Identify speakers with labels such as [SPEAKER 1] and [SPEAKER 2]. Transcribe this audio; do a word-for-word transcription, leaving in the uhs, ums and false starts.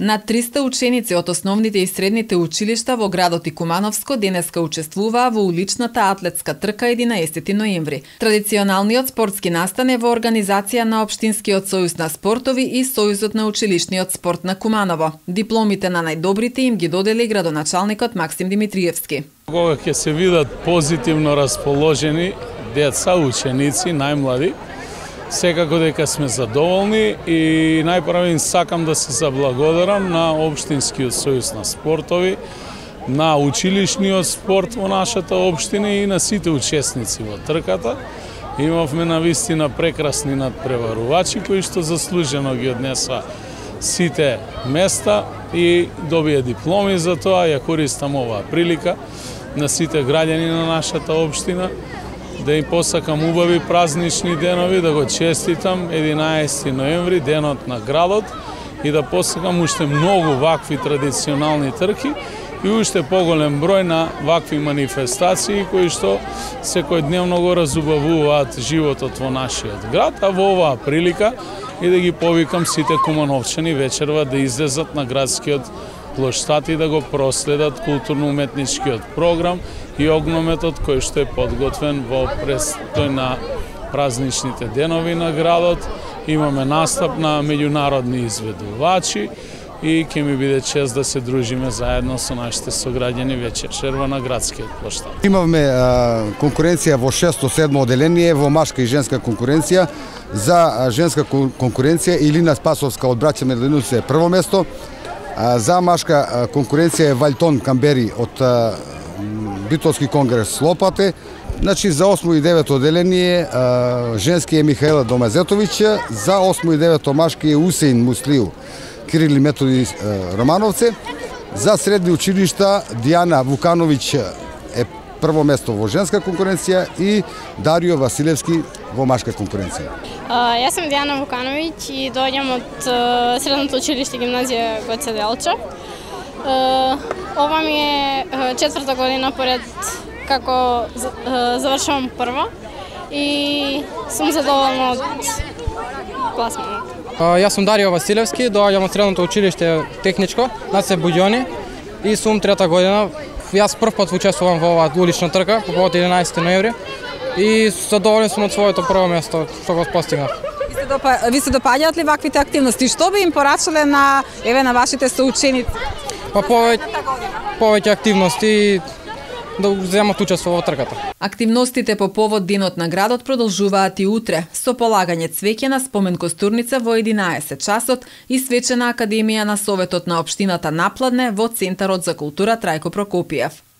[SPEAKER 1] Над триста ученици од основните и средните училишта во градот и Кумановско денеска учествуваа во уличната атлетска трка единаесети ноември. Традиционалниот спортски настан е во организација на Општинскиот сојуз на спортови и Сојузот на училишниот спорт на Куманово. Дипломите на најдобрите им ги додели градоначалникот Максим Димитриевски.
[SPEAKER 2] Кога ќе се видат позитивно расположени деца, ученици, најмлади, секако дека сме задоволни и најпрво сакам да се заблагодарам на Општинскиот сојуз на спортови, на училишниот спорт во нашата општина и на сите учесници во трката. Имавме навистина прекрасни надпреварувачи кои што заслужено ги однесоа сите места и добија дипломи за тоа. Ја користам оваа прилика на сите граѓани на нашата општина да им посакам убави празнични денови, да го честитам единаесети ноември, денот на градот, и да посакам уште многу вакви традиционални трки и уште поголем број на вакви манифестации кои што секојдневно го разубавуваат животот во нашиот град, а во оваа прилика и да ги повикам сите кумановчани вечерва да излезат на градскиот плоштад и да го проследат културно-уметничкиот програм и огнометот кој што е подготвен во престој на празничните денови на градот. Имаме настап на меѓународни изведувачи и ќе ми биде чест да се дружиме заедно со нашите сограѓани вечерва на градскиот плоштад.
[SPEAKER 3] Имавме а, конкуренција во шесто седмо оделение во машка и женска конкуренција. За женска конкуренција Илина Спасовска од браќа Медлинуце е прво место. За машка конкуренција е Валјтон Камбери од Битолски конгрес Лопате. Значи за осмо и девето оделение женски е Михаела Домазетовиќ, за осмо и девето машки е Усеин Муслиу Кирил и Методи Романовце. За средни училишта Дијана Вукановиќ е прво место во женска конкуренција и Дарио Василевски во машка конкуренција.
[SPEAKER 4] Uh, јас сум Дијана Вукановиќ и доаѓам од uh, средното училиште гимназија Гоце Делчев. Uh, ова ми е uh, четврта година поред како uh, завршувам прва и сум задоволна од пласманот.
[SPEAKER 5] Uh, јас сум Дарио Василевски, доаѓам од средното училиште техничко Наце Буѓони и сум трета година. Јас прв пат учествувам во оваа улична трка по повод единаесети ноември и задоволен сум од своето прво место што го постигнав.
[SPEAKER 1] Ви се, допа... Ви се допаѓаат ли ваквите активности? Што би им порачале на еве на вашите соученици?
[SPEAKER 5] Па повеќе повеќе активности да земат учество во трката.
[SPEAKER 1] Активностите по повод денот на градот продолжуваат и утре со полагање цвеќе на спомен костурница во единаесет часот и свечена академија на Советот на општината Напладне во Центарот за култура Трајко Прокопиев.